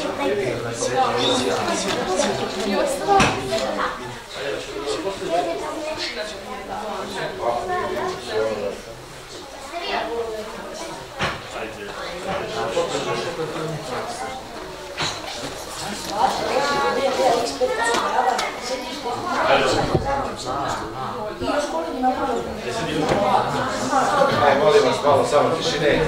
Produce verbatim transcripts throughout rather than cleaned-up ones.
Aj, molim vas malo samo tišine.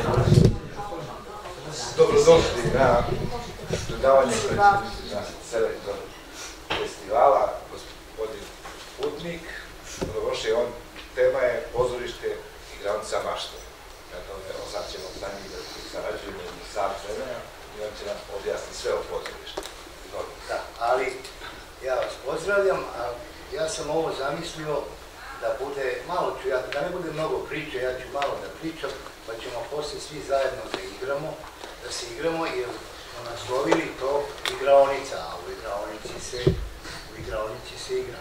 Dobrodošli na predavanje predsjednika selektor festivala, gospodin Putnik. Dobrodošli, on, tema je pozorište Igraonica mašte. Evo sad ćemo sa njih da sarađujemo i sam vremena i on će nam objasniti sve o pozorištu. Da, ali ja vas pozdravljam, a ja sam ovo zamislio da bude, malo ću ja, da ne bude mnogo priče, ja ću malo da pričam, pa ćemo poslije svi zajedno da igramo, da se igramo, jer smo naslovili to igraonica, a u igraonici se, u igraonici se igra.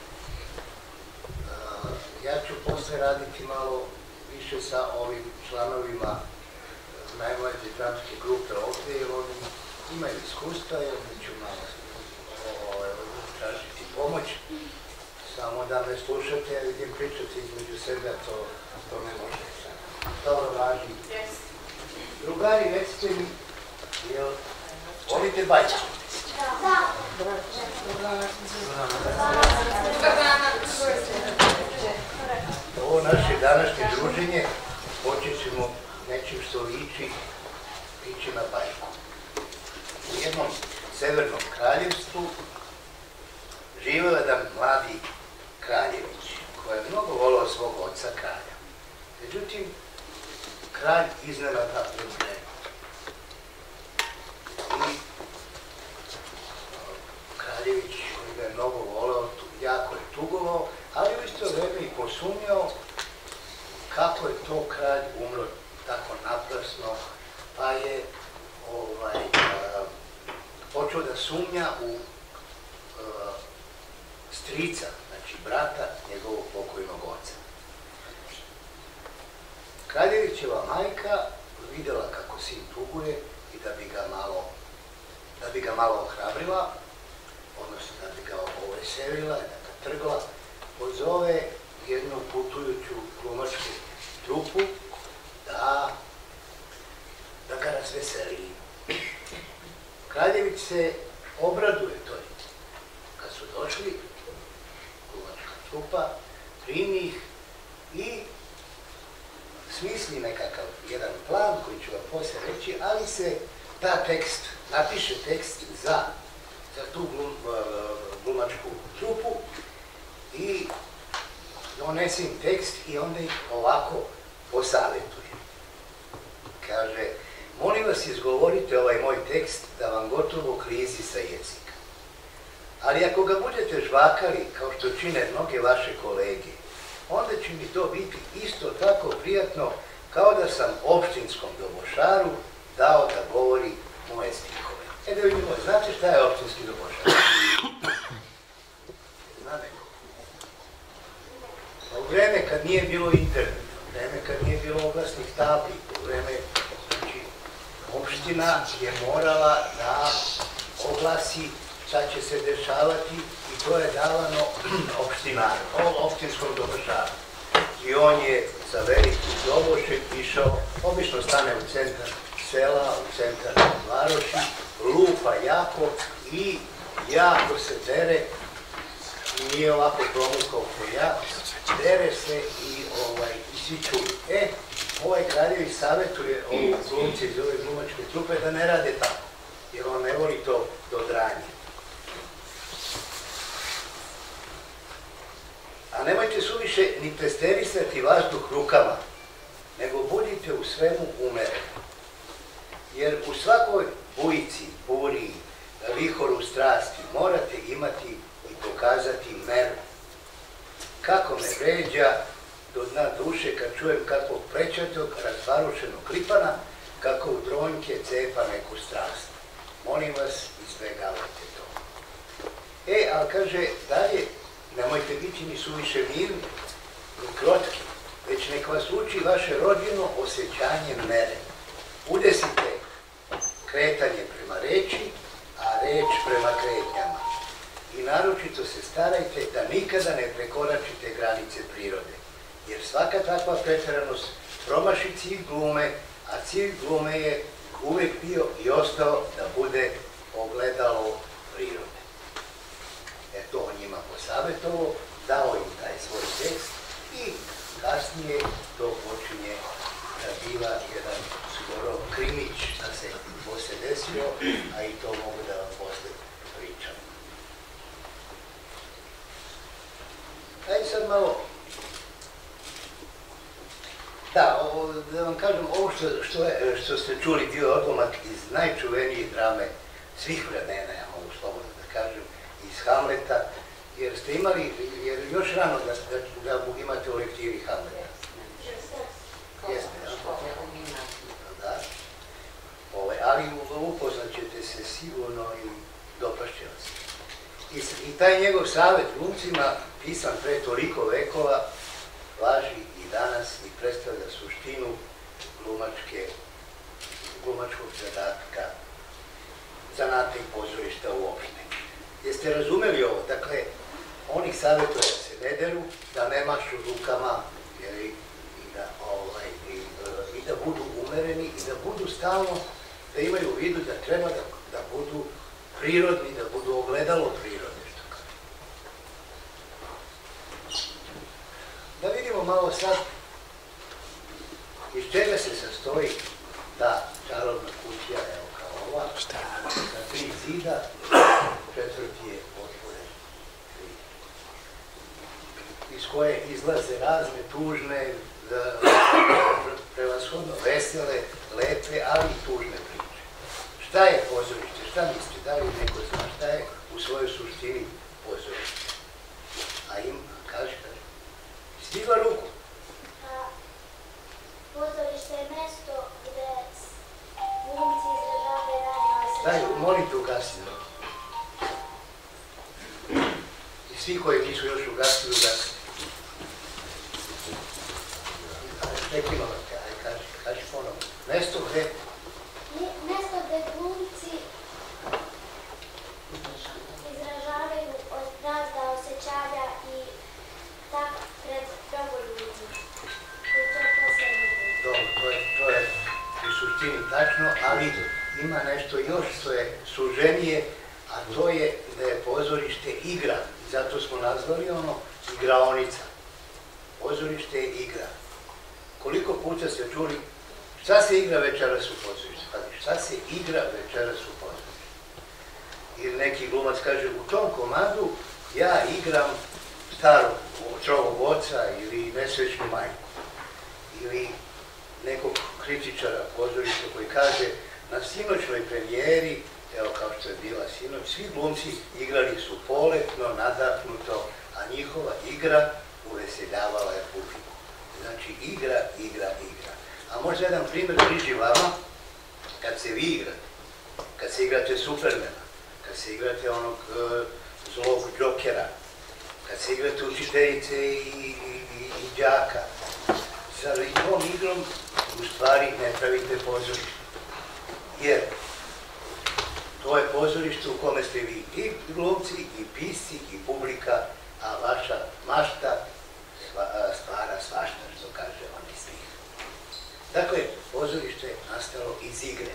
Uh, ja ću poslije raditi malo više sa ovim članovima najmlađe dramske grupe ovdje, jer oni imaju iskustva, jer mi ću malo tražiti pomoć. Samo da me slušate, jer vidim pričati između sebe, to, to ne može. Dobro važi. Drugari, recite mi, jel volite bajku? Da. Ovo naše današnje druženje počet ćemo nečim što liči, liči na bajku. U jednom severnom kraljevstvu živeo jedan mladi kraljević, koji je mnogo volao svog oca kralja. Međutim, kralj iznenada umre. I kraljević, koji ga je mnogo volao, jako je tugovao, ali u isto vreme i posumnjao kako je to kralj umro tako naprasno, pa je ovaj, a, počeo da sumnja u a, strica, znači brata njegovog pokojnog oca. Kraljevićeva majka vidjela kako sin tuguje i da bi ga malo, da bi ga malo ohrabrila, odnosno da bi ga oveselila i da ga trgla, pozove jednu putujuću glumačku trupu da, da ga razveseli. Kraljević se obraduje toj. Kad su došli, glumačka trupa primi ih i smisli nekakav jedan plan koji ću vam poslije reći, ali se ta tekst, napiše tekst za, za tu glum, glumačku trupu i donese im tekst i onda ih ovako posavjetuje. Kaže, molim vas izgovorite ovaj moj tekst da vam gotovo klizi sa jezika. Ali ako ga budete žvakali, kao što čine mnoge vaše kolege, onda će mi to biti isto tako prijatno kao da sam opštinskom dobošaru dao da govori moje stihove. E da vidimo, znate šta je opštinski dobošar? Zna neko? U vreme kad nije bilo interneta, u vreme kad nije bilo oglasnih tabli, u vreme, znači, opština je morala da oglasi šta će se dešavati i to je davano opštinaru, opštinskom dobošaru. I on je sa velikim dobošem išao, obično stane u centar sela, u centar varoši, lupa jako i jako se dere, nije ovako promukao ko ja, dere se i, ovaj, i svi čuju. E, ovaj kraljević savjetuje ovu glumci iz ove glumačke trupe da ne rade tako, jer on ne voli to dodranje. A nemojte suviše ni testerisati vazduh rukama, nego budite u svemu umereni. Jer u svakoj bujici, buri, vihoru strasti morate imati i pokazati meru. Kako me vređa do dna duše kad čujem kakvog prečatog, razvarušenog klipana, kako u tronjke cepa neku strast. Molim vas, izbjegavajte to. E, ali kaže dalje, nemojte biti ni suviše mirni, ni krotki, već nek vas uči vaše rođeno osjećanje mere. Udesite kretanje prema reči, naročito se starajte da nikada ne prekoračite granice prirode, jer svaka takva pretjeranost promaši cilj glume, a cilj glume je uvek bio i ostao da bude ogledalo prirode. Eto, on njima posavjetovo, dao im taj svoj tekst i kasnije to počinje da bila jedan skoro krimić da se posle desio, a i to mogu da vam posle pričam. Ajde sad malo, da, ovo, da vam kažem, ovo što, što, je, što ste čuli bio odlomak iz najčuvenije drame svih vremena, ja mogu slobodno da kažem, iz Hamleta, jer ste imali, jer još rano da, da, da imate u lektiri Hamleta. Jeste, da. Ove, ali upoznat ćete se sigurno i dopašće vas. I, I taj njegov savjet glumcima, pisan pre toliko vekova, važi i danas i predstavlja suštinu glumačke, glumačkog zadatka, zanata i pozorišta uopšte. Jeste razumeli ovo? Dakle, oni savjetuju da se ne deru, da ne mašu rukama, jer i, i, da, ovaj, i, i da budu umereni i da budu stalno, da imaju u vidu da treba da, da budu prirodni, da budu ogledalo prirode, što kaže. Da vidimo malo sad iz čega se sastoji ta čarobna kutija, evo kao ova, sa tri zida, četvrti je otvoren, iz koje izlaze razne tužne, prevashodno vesele, lepe, ali i tužne priče. Šta je pozorište? Šta mislite? Da li neko zna šta je u svojoj suštini pozorište? A im, kaži, kaži. Stigla ruku. Pozorište je mesto gde glumci izražavaju razne osjećaje. Daj, molim te ugasi. I svi koji nisu još ugasili, ugasili. Nekima, aj kaži, kaži ponovno. Mesto gde? Mesto gde glumci izražavaju razna osjećanja i tak pred mnogo ljudi. I to posle ljudi. Dobro, to je, to je u suštini tačno, ali ima nešto još što je suženije, a to je da je pozorište igra. Zato smo nazvali ono igraonica. Pozorište je igra. Koliko puta ste čuli šta se igra večeras u pozorištu? Šta se igra večeras u pozorištu? Ili neki glumac kaže, u tom komadu ja igram starog čovog oca ili nesrećnu majku. Ili nekog kritičara pozorišta koji kaže, na sinoćnoj premijeri, evo kao što je bila sinoć, svi glumci igrali su poletno, nadahnuto, a njihova igra uveseljavala je publiku. Znači, igra, igra, igra. A možda jedan primjer bliži vama, kad se vi igrate, kad se igrate Supermana, kad se igrate onog uh, zlog Džokera, kad se igrate učiteljice i, i, i, i đaka, sa tom igrom u stvari ne pravite pozorište. Jer to je pozorište u kome ste vi i glumci, i pisci, i publika, a vaša mašta stvara svašta, što kaže onaj stih. Dakle, pozorište je nastalo iz igre.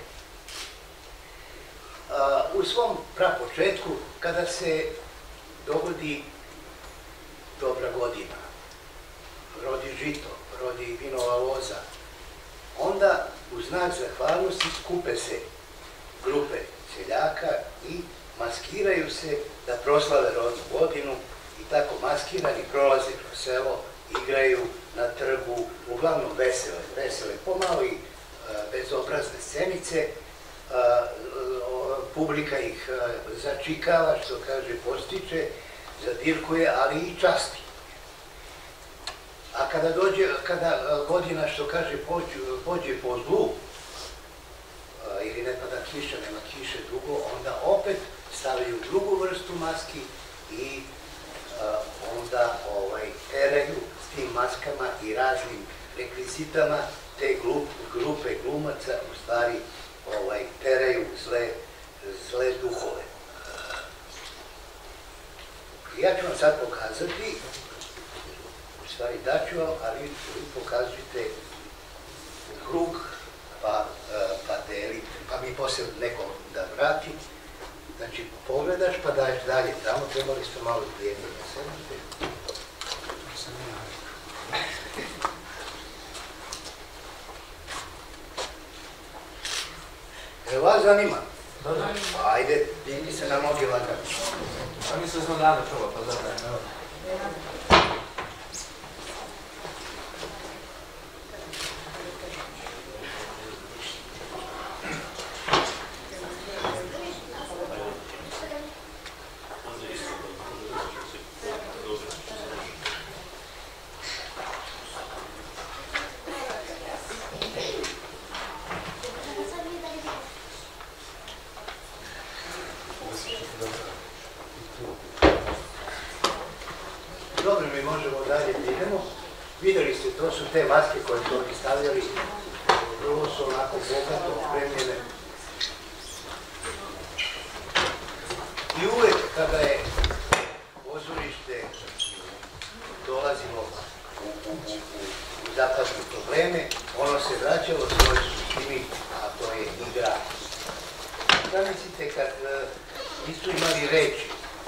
U svom prapočetku, kada se dogodi dobra godina, rodi žito, rodi vinova loza, onda u znak zahvalnosti skupe se grupe seljaka i maskiraju se da proslave rodnu godinu i tako maskirani prolaze kroz selo, igraju na trgu, uglavnom vesele, vesele, pomalo i bezobrazne scenice, publika ih začikava, što kaže, postiče, zadirkuje, ali i časti. A kada dođe, kada godina, što kaže, pođe po zlu, ili ne pada kiša, nema kiše dugo, onda opet stavljaju drugu vrstu maski i onda teraju s tim maskama i raznim rekvizitama te grupe glumaca u stvari teraju zle duhove. I ja ću vam sad pokazati, u stvari daću vam, ali vi pokazujete u krug, pa, pa delite, pa mi poslije neko da vrati. Znači, pogledaš pa daješ dalje tamo, trebali ste malo vrijeme da sedite. Evo vas zanima? Da, da. Ajde, digni se na noge lagano. Pa mislim da smo dana prvo, pa dobro. Dobro, mi možemo dalje da idemo. Vidjeli ste, to su te maske koje su ovdje stavljali. Vrlo su onako bogato opremljene. I uvek kada je pozorište dolazilo u, u, u, u zapadne probleme, ono se vraćalo svoj suštini, a to je igra. Zamislite kad uh, nisu imali reči,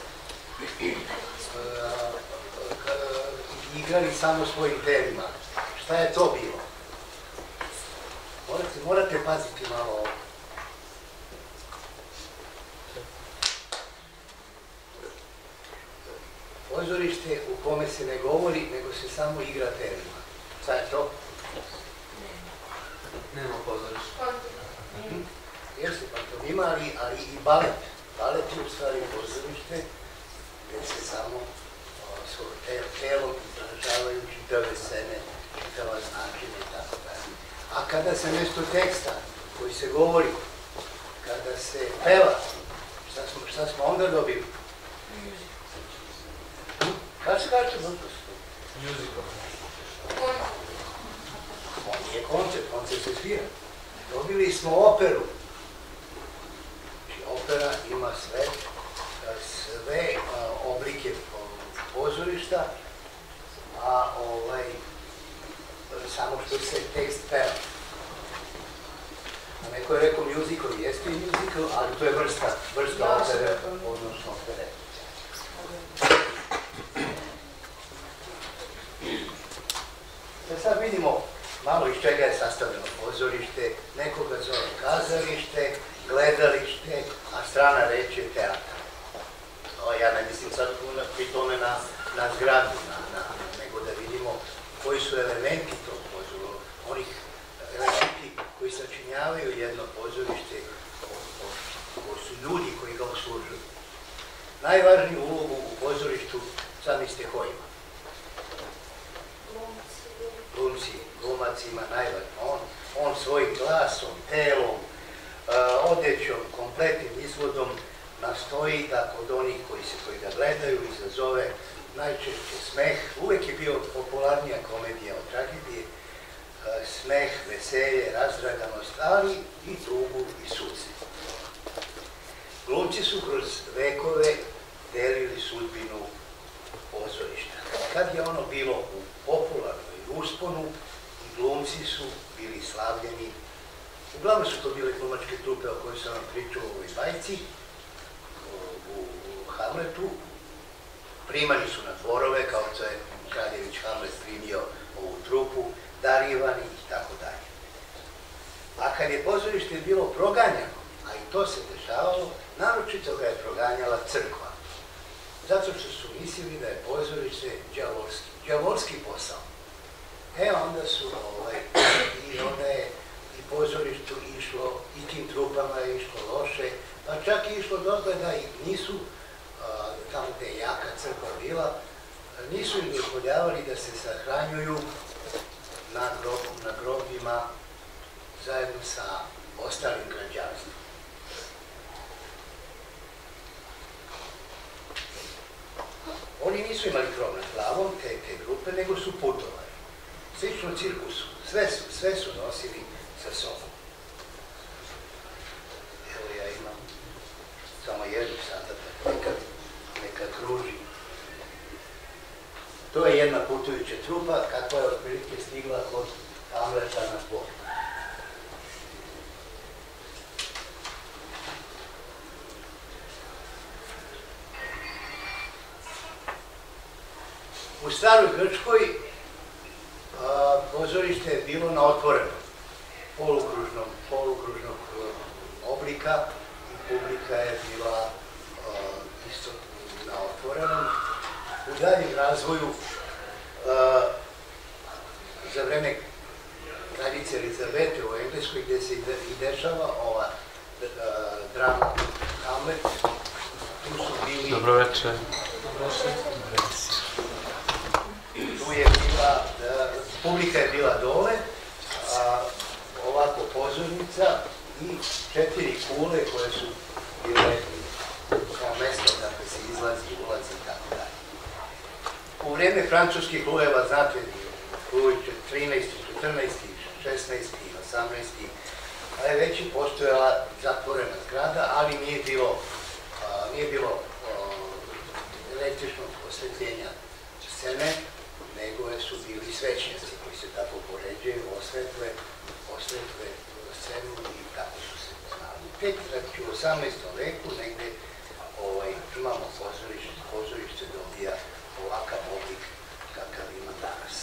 uh, igrali samo svojim telima. Šta je to bilo? Morate, morate paziti malo ovo. Pozorište u kome se ne govori, nego se samo igra telima. Šta je to? Nema pozorišta. Jeste pantomima, ali, ali i balet. Balet je u stvari pozorište gdje se samo svoj telom izražavaju čitave scene, čitava značenja i tako dalje. A kada se mjesto teksta koji se govori, kada se peva, šta smo, šta smo onda dobili? Kada se kaže možda? Musical. On nije koncert, koncert se svira. Dobili smo operu. Znači, opera ima sve, sve oblike pozorišta, a ovaj, samo što se tekst peva. A neko je rekao musical, jeste i musical, ali to je vrsta, vrsta opere, odnosno opere. Da sad vidimo malo iz čega je sastavljeno pozorište, nekoga zove kazalište, gledalište, a strana reč je teatar. O, ja ne mislim sad pri tome na, na zgradu, na, na, nego da vidimo koji su elementi tog pozorišta, onih elementi koji sačinjavaju jedno pozorište, koji su ljudi koji ga oslužuju. Najvažniju ulogu u pozorištu sami ste ko ima. Glumci, glumac ima najvažnije. On, on svojim glasom, telom, uh, odećom, kompletnim izvodom nastoji da kod onih koji se koji ga gledaju izazove najčešće smeh. Uvek je bio popularnija komedija od tragedije. Uh, smeh, veselje, razdraganost, ali i tugu i suze. Glumci su kroz vekove delili sudbinu pozorišta. Kad je ono bilo u popularnoj usponu, i glumci su bili slavljeni. Uglavnom su to bile glumačke trupe o kojoj sam vam pričao u ovoj bajci, u, u Hamletu. Primani su na dvorove, kao što je Kraljević Hamlet primio ovu trupu, darivani i tako dalje. A kad je pozorište bilo proganjano, a i to se dešavalo, naročito ga je proganjala crkva. Zato što su mislili da je pozorište đavolski, đavolski posao. E, onda su, ovaj, i onda je i pozorištu išlo, i tim trupama je išlo loše, pa čak je išlo dotle da ih nisu, a, tamo gde je jaka crkva bila, nisu im dozvoljavali da se sahranjuju na, grob, na grobima zajedno sa ostalim građanstvom. Oni nisu imali krov nad glavom, te, te grupe, nego su putovali. Slično cirkusu, sve su, sve su nosili sa sobom. Evo ja imam samo jednu sada, neka, neka kruži. To je jedna putujuća trupa kakva je otprilike stigla kod Hamleta na dvor. U staroj Grčkoj a, pozorište je bilo na otvorenom, polukružnog, polukružnog oblika i publika je bila a, isto na otvorenom. U daljem razvoju a, za vreme kraljice Elizabete u Engleskoj gdje se i dešava ova a, drama Hamlet, tu su bili... Dobro večer. Tu je bila, publika je bila dole, a ovako pozornica i četiri kule koje su bile kao mesto dakle se izlazi, ulazi i tako dalje. U vrijeme francuskih lujeva, znate, luj trinaesti, četrnaesti, šesnaesti, osamnaesti, a je već i postojala zatvorena zgrada, ali nije bilo, a, nije bilo a, električnog osvetljenja scene, nego su bili svećnici koji se tako poređaju, osvetle, osvetle scenu i tako su se znali. Tek znači, u osamnaestom veku negde ovaj, imamo pozorište, pozorište dobija ovakav oblik kakav ima danas.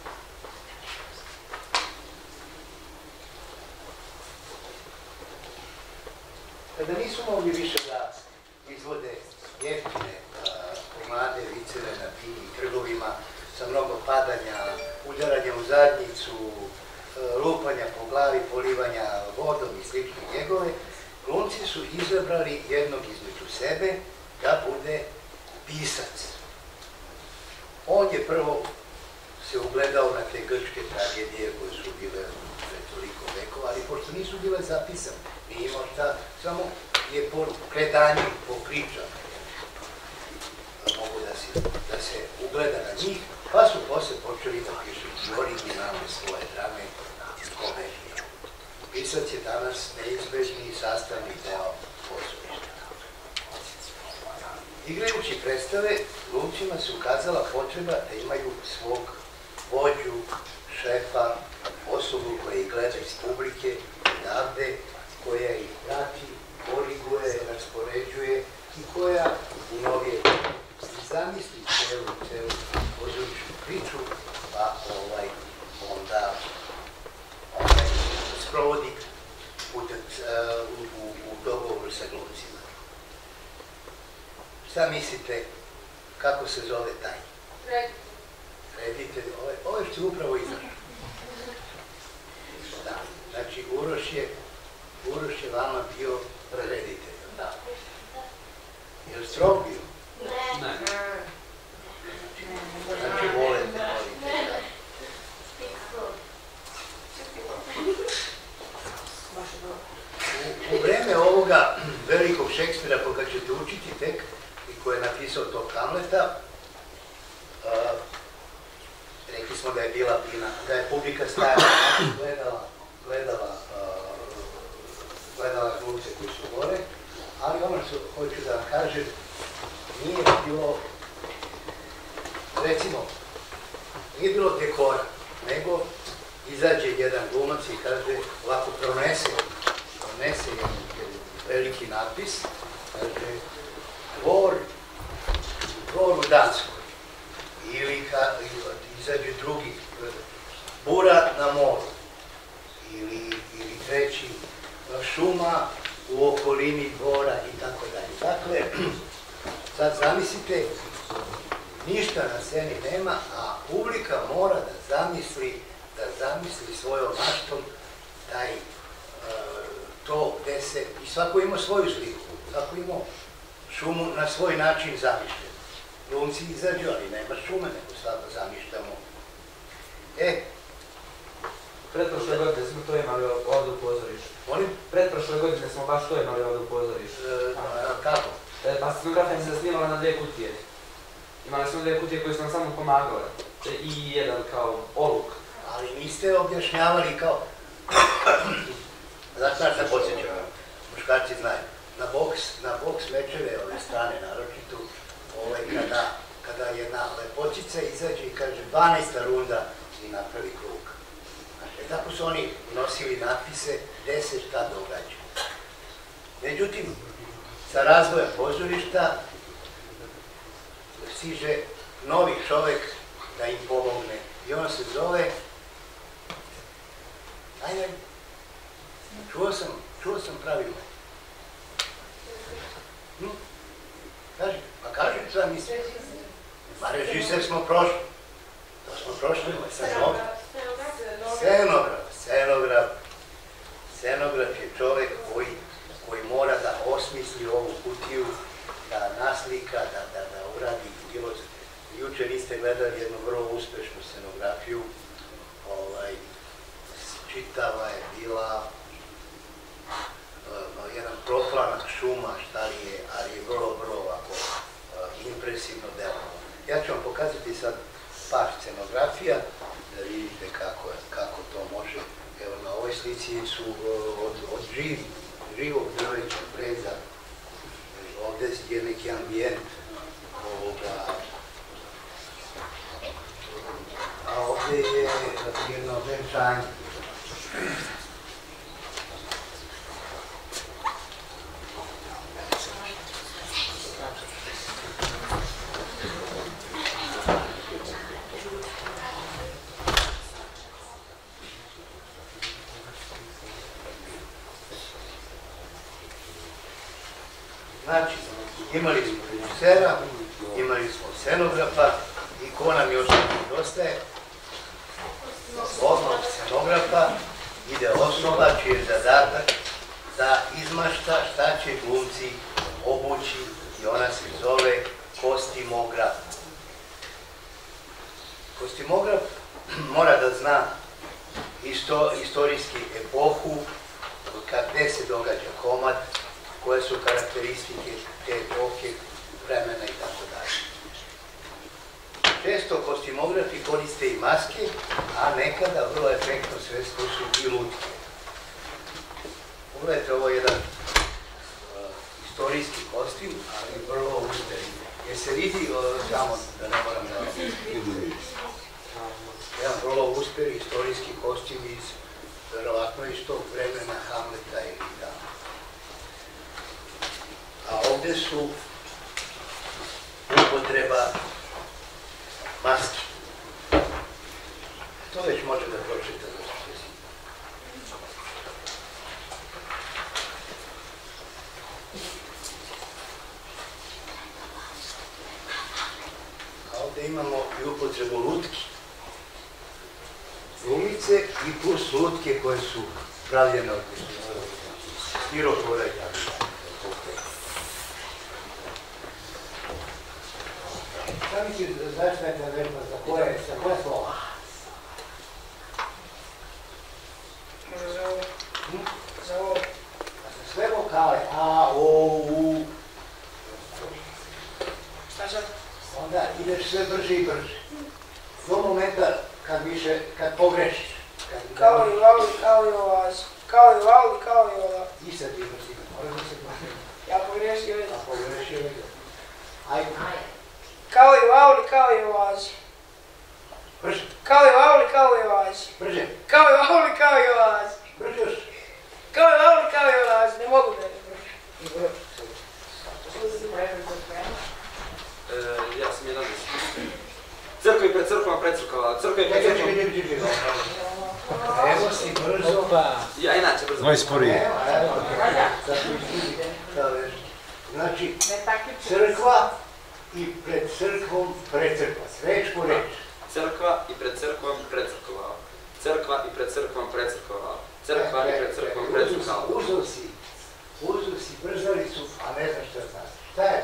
Kada nisu mogli više da izvode jeftine komade, viceve na tim trgovima, sa mnogo padanja, udaranja u zadnjicu, lupanja po glavi, polivanja vodom i slične njegove, glumci su izabrali jednog između sebe da bude pisac. On je prvo se ugledao na te grčke tragedije koje su bile pre toliko vekova, ali pošto nisu bile zapisane, nije imao šta, samo je po predanju, po pričama mogu da se, da se ugleda na njih, pa su posle počeli da pišu originalne svoje drame i komedije. Pisac je danas neizbežni sastavni deo pozorišta. Igrajući predstave, glumcima se ukazala potreba da imaju svog vođu, šefa, osobu koja ih gleda iz publike, odavde, koja ih prati, koriguje, raspoređuje i koja u novije zamisli celu, celu pozorišnu priču, pa ovaj, onda ovaj, sprovodi putem, uh, u, u, u dogovoru sa glumcima. Šta mislite, kako se zove taj? Reditelj, ovaj, ovaj što je upravo izašao. Da, znači Uroš je, Uroš je vama bio reditelj, da. Je li strog bio? Ne. Znači volite, volite. U, u vreme ovoga velikog Šekspira koga ćete učiti tek i koji je napisao tog Hamleta, uh, rekli smo da je bila bina, da je publika stajala, gledala, gledala, uh, gledala glumce koji su gore, ali ono što hoću da vam kažem, nije bilo, recimo, nije bilo dekora, nego izađe jedan glumac i kaže, ovako pronese, pronese jedan veliki natpis, kaže, dvor, dvor u Danskoj, ili izađe drugi, bura na moru, ili, ili treći, šuma u okolini dvora i tako dalje. Dakle, sad zamislite, ništa na sceni nema, a publika mora da zamisli, da zamisli svojom maštom taj, e, to gde se, i svako ima svoju sliku, svako ima šumu na svoj način zamišljen. Glumci izađu, ali nema šume, nego svako zamišljamo. E, Pretprošle godine smo to imali ovdje u pozorištu. molim? Pretprošle godine smo baš to imali ovdje u pozorištu. E, kako? E, pa scenografija se zasnivala na dvije kutije. Imali smo dvije kutije koje su nam samo pomagale. I jedan kao oluk. Ali niste objašnjavali kao... Znači, znaš se podsjećam, muškarci znaju. Na boks, na boks večere ove strane, naročito, ovaj, kada, kada jedna lepo pločica izađe i kaže dvanaesta runda i napravi krug. E tako su oni nosili natpise gde se šta događa. Međutim, sa razvojem pozorišta stiže novi čovek da im pomogne i on se zove, ajde, čuo sam, čuo sam pravilo. Hm? Kaži, pa kaži šta misliš? Pa režiser smo prošli. To smo prošli, scenograf. Scenograf, scenograf. Scenograf je čovek koji, koji mora da osmisli ovu kutiju, da naslika, da, da, da uradi bilo. Juče niste gledali jednu vrlo uspešnu scenografiju. Ovaj, čitava je bila uh, jedan proplanak šuma, šta li je, ali je vrlo, vrlo ovako uh, impresivno delo. Ja ću vam pokazati sad par scenografija, da vidite kako, kako to može. Evo, na ovoj slici su uh, od, od živ, živog drvećeg breza. Ovde je neki ambijent ovoga. A ovde je jedno venčanje. Znači, imali smo režisera, imali smo scenografa i ko nam još nedostaje? Osnov scenografa ide osnova čiji je zadatak da izmašta šta će glumci obući i ona se zove kostimograf. Kostimograf mora da zna isto, istorijski epohu, gde se događa komad, koje su karakteristike te epohe, vremena i tako dalje. Često kostimografi koriste i maske, a nekada vrlo efektno sredstvo su i lutke. Pogledajte, ovo je jedan uh, istorijski kostim, ali vrlo uspešan. Jer se vidi, uh, samo da ne moram da... Jedan vrlo uspešan istorijski kostim iz, verovatno iz tog vremena Hamleta ili da. A ovde su upotreba maski. To već može da pročita za što se si. A ovde imamo i upotrebu lutki. Glumice i plus lutke koje su pravljene od stiropora i tako. Šta mi ću začnete vežba, za koje, za koje slova? Može za ovo. Hm? Za ovo. Sve vokale, a, o, u. Šta sad? Onda ideš sve brže i brže. Do momenta kad više, kad pogrešiš. Kad Kao i u auli, kao i u ovazi. Kao i u auli, kao i u ovazi. I sad ti brzi, moraš da se pogreši. Ja pogrešio vidim. A pogrešio je. Ajde. Kao i u auli, kao i u ovazi. Brže, Kao i u auli, kao i u ovazi. brže, Kao i u auli, kao i u ovazi. brže još. Kao i u auli, kao i u ovazi. Ne mogu da ne brže. I brže. E, ja sam jedan crkva i pred crkvom, pred crkva, crkva i pred Čekaj, crkvom. čekaj, čekaj, čekaj. Evo si brzo. Ja inače brzo. Moj sporije. Evo, evo. Sad mi vidi šta veš. Znači, crkva i pred crkvom precrkva. Reč po reč. Crkva i pred crkvom precrkovala. Crkva i pred crkvom precrkovala. Crkva i pred crkvom precrkovala. Uzo si, uzo si brzalicu, a ne znaš šta znaš. Šta je?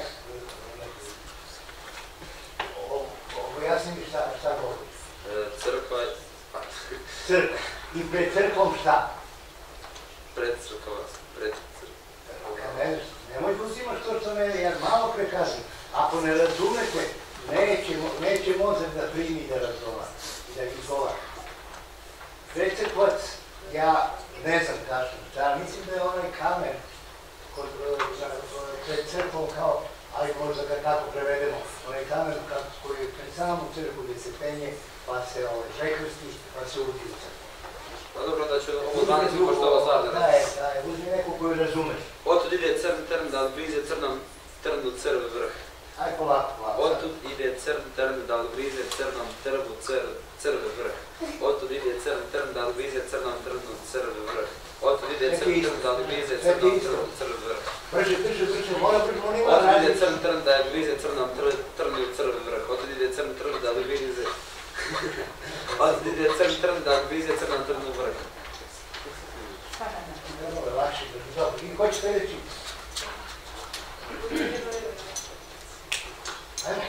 Objasni mi šta, šta govori. Crkva je... Crkva. I pred crkvom šta? Precrkova. Precrkova. Ne znaš, nemoj da uzimaš to što me, ja malo pre kažem. Ako ne razumete, neće, neće mozak da primi da razgovara i da izgovara. Precrkvac, ja ne znam tačno šta, mislim da je onaj kamen kod, pred crkvom kao, ali možda ga tako prevedemo, onaj kamen koji je pred samom crkvu gdje se penje, pa se prekrsti, pa se uvodi u crkvu. Pa dobro da ću ovo dvanesti pošto ovo zadnje. Da je, da je, uzmi neko koju razumeš. Otud ide crn trn da blize crnom trnu crv vrh. Aj polako, polako. Otud ide crn trn da blize crnom trvu crv vrh. Otud ide crn trn da blize crnom trnu crv vrh. Otud ide crn trn da blize crnom trnu crv vrh. Brže, brže, brže, mora brže, on ima Otud ide različit. crn trn da blize crnom trnu crv vrh. Otud ide crn trn da blize... Otud ide crn trn da blize crnom trnu vrh. Dobro, lakše, brže, dobro. I ko će sljedeći? Ajmo.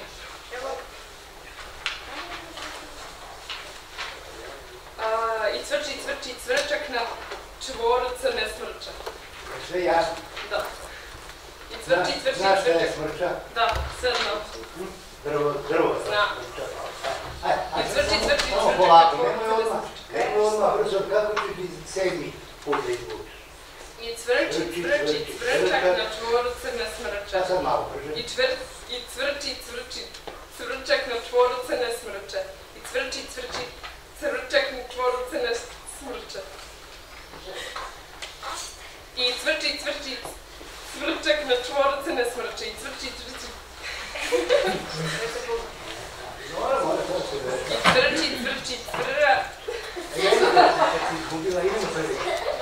I cvrči, cvrči, cvrčak na čvoru crne smrča. Sve jasno. Da. I cvrči, cvrči, Znaš šta je cvrčak. smrča? Da, crno. Drvo, drvo. Znam. Ajde, I ajde. cvrči, cvrči, Samo cvrčak polako, na nemoj čvoru odmah. crne smrča. Nemoj odmah, brzo, kako će ti sedmi put da izvuči? I cvrči, cvrči, cvrčak na čvoru crne smrča. Šta sad malo, brže? I čvrč, i cvrči, cvrči, cvrčak na čvoru crne smrče. I cvrči, cvrči, cvrčak na čvoru crne smrče. I cvrči, cvrči, cvrčak na čvoru crne smrče. I cvrči, cvrči, Mora, mora, to se već. i cvrči, cvrči, cvrra. Kad si izgubila, idemo prvi.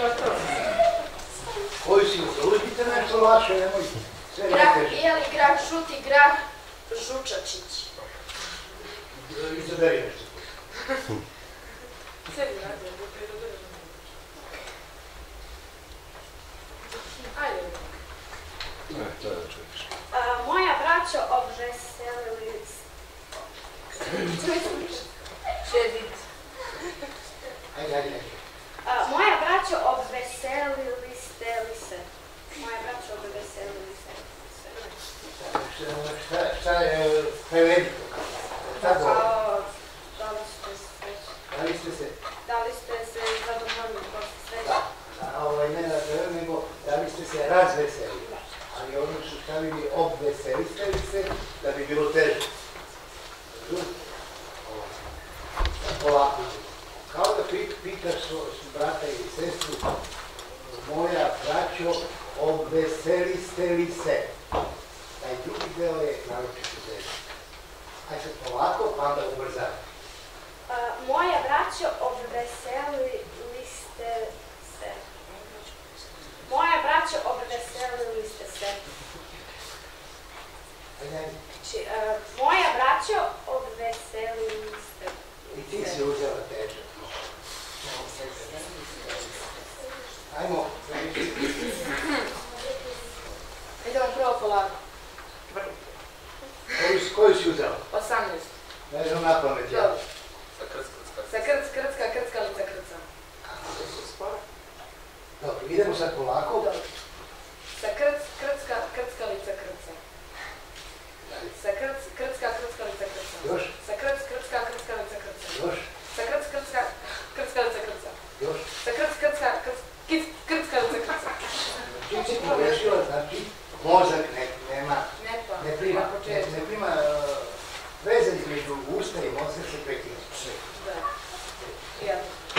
Koju si uzela? Uzmite nešto lakše, nemoj sve Grah, najteže. je li grah žuti, grah žučačić? Izaberi nešto. Sebi radio, da priroduje. Ajde. A, moja braćo obveselili Šedit. Ajde, ajde, ajde. A, moja braćo obveselili ste li se? Moja braćo obveselili se. Šta- Šta, šta je prevedito? Šta govori? Kao, da li ste se, Da li ste se, da li ste se zadovoljili posle sve? da, da, ovaj, ne da prevedem, nego da li ste se razveselili? Ali oni su stavili obveseliste li se, da bi bilo teže. Razumite? Ovo. Sad polako. Kao da pit- pitaš svo- brata ili sestru, moja braćo, obveseliste li se? Taj drugi deo je naročito teže. Ajde sad polako, pa onda ubrzaj. A, moja braćo obveselili ste se. Moja braćo obveselili ste se. Ajde, ajde. Znači, a, moja braćo obveselili ste. I ti si uzela teže. Ajmo. Idemo prvo polako. Koju, si- koju si uzela? osamnaest. Ne znam na pamet. Ja. Dobro. Sa krc, krc, krc. Sa krc, krcka, krckalica, krca. Dobro, idemo sad polako. Dobro. Sa krc, krcka, krckalica, krca. Sa krc, krcka, krckalica, krca. Još, Sa krc, krcka, krckalica, krca. još, Sa krc, krcka, krckalica, krca. još. Sa krc, krcka, krc, kic, krckalica, krca. Ti si pogrešila, znači mozak ne, nema, Ne pa, ne prima, na ne, početku. ne prima uh, veze između usta i mozga se prekida. Da. Ja.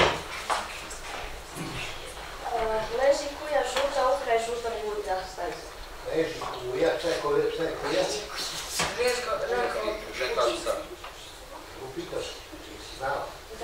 A, leži kuja žuta, ukraj žuta puta. Leži kuja, šta je kuja, šta je kuja? Žensko, ženko. Ženkavica. Upitaš, ti si znao. Da.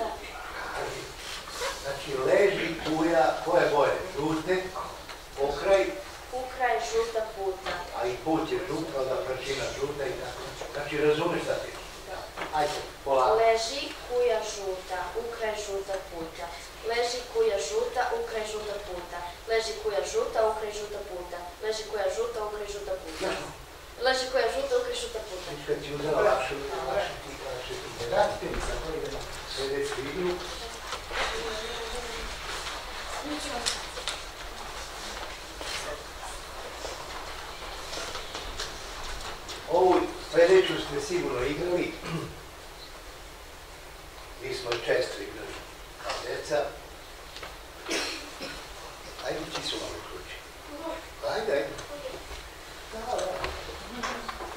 Znači leži kuja, koje boje? Žute, pokraj, Ukraj žuta puta. a i put je žut, onda prašina žuta i tako. Znači razumeš šta ti? Ajde, polako. Leži kuja žuta, ukraj žuta puta. Leži kuja žuta, ukraj žuta puta. Leži kuja žuta, ukraj žuta puta. Leži kuja žuta, ukraj žuta puta. Leži kuja žuta, ukraj žuta puta. Kad si uzela lakše, lakše ti, lakše ti. Ne radite mi sad, to idemo sljedeću igru. Ovu sljedeću ste sigurno igrali. Mi smo i često igrali kao djeca. Ajde, ti su malo kruči. Ajde, ajde. Da, da.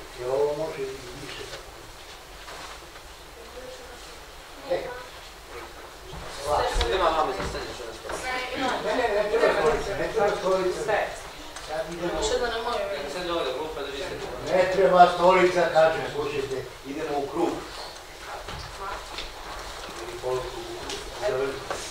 Sad idemo... Što da na moju Ne sad ovdje, glupa da vidite. Ne treba stolica, kažem, slušajte, idemo u krug. Ili polukrug u krug.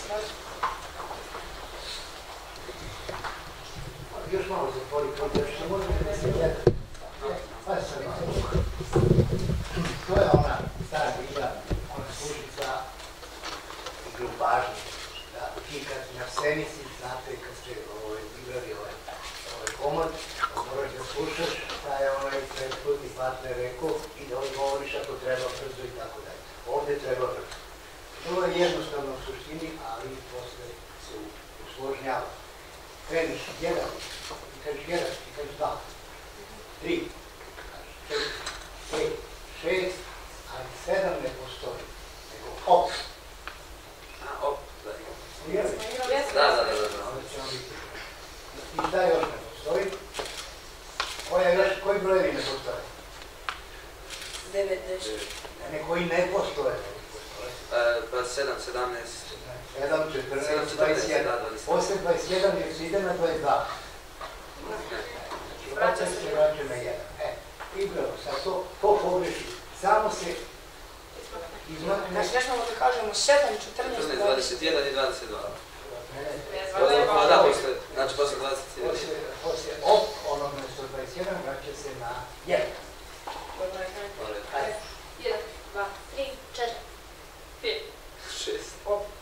Još malo zatvori kod, još što možete da se gleda. Pa sad malo. To je ona stara igra, ona služi za igru pažnje. Da, ti kad na scenici, znate, kad ste igrali ovaj komod, moraš da slušaš šta je onaj prethodni partner rekao i da odgovoriš ako treba brzo i tako dalje. Ovdje treba brzo. To je jednostavno u suštini, ali posle se usložnjava. Kreniš jedan, i kažeš jedan, i kažeš dva, tri, četiri, pet, šest, ali sedam ne postoji, nego hop. A, op, da. Da, Da, da, da, da. onda će on biti. I da još ne postoji. Koja još, koji brojevi ne postoje? devet, deset. Ne, koji ne postoje. Pa sedam, sedamnaest. sedam, četrnaest, dvadeset jedan. Posle dvadeset jedan jer se ide na dvadeset dva. Znači, vraća se vraća na jedan. E, igramo sad to, ko pogreši, samo se izmakne. Znači, ne smemo da kažemo sedam, četrnaest, dvadeset jedan i dvadeset dva. Ne, ne, Pa da, posle, znači posle dvadeset jedan. posle, posle op, ono mjesto dvadeset jedan, vraća se na jedan. Ajde. jedan, dva, tri, četiri, pet, Šest.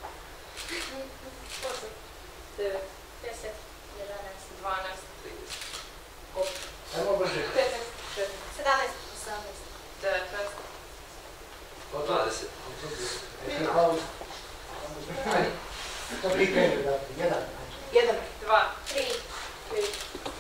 osam, devet, deset, jedanaest, dvanaest, Samo brže. petnaest, šesnaest, sedamnaest, osamnaest, devetnaest, dvadeset. Jesi pauzu. Ajde. Sad vi krenu, dakle, jedan. jedan, dva, tri, pet,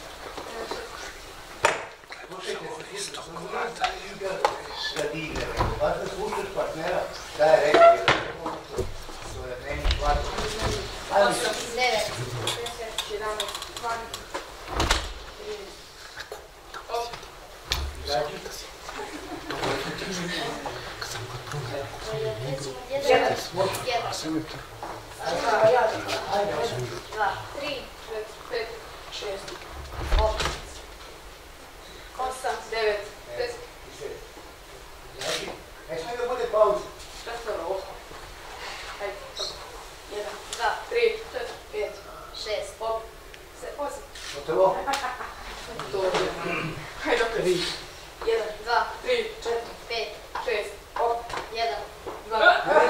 Slušajte se, slušajte, da ti igra. Vas da slušaš partnera, šta je rekao, jer to je meni švato. Ajde. osam, devet, deset, jedanaest, dvanaest, trinaest, op, Izađi. jedan, jedan, Ajde. dva, tri, četiri, pet, šest, osam, devet, deset, Izađi. Ne smije da bude pauza. šesnaest, osam, ajde, jedan, dva, tri, četiri, pet, šest, op, se, osam, Gotovo. to je, ajde opet, Tri. jedan, dva, tri, četiri, pet, šest, op, jedan, dva,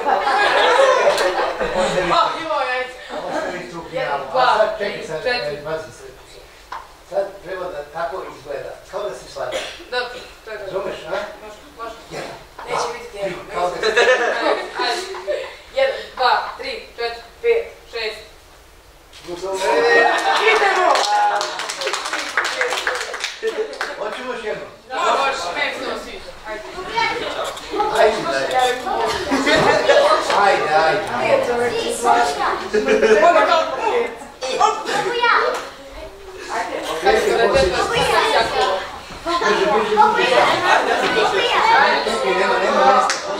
Ostavi a, imao je, ajde, ostavi strup Jedan, njamo. dva, A sad tri, čekaj sad, četiri. e, pazi se. Sad treba da tako izgleda. Kao da se shvata. dobro, to je dobro, Razumeš, a? može, može, Jedan. neće biti Tri. tijelo, Kao da se... ajde, ajde, jedan, dva, tri, četiri, pet, šest, Gotovo. idemo! Hoćemo još jedno. Može, meni se to sviđa, ajde. Ajde, daj. Ajde, ajde. Onda kao pet. mogu ja, Kako se da te to sve jako? Brže, brže, brže. Čekaj, nema, nema mesta.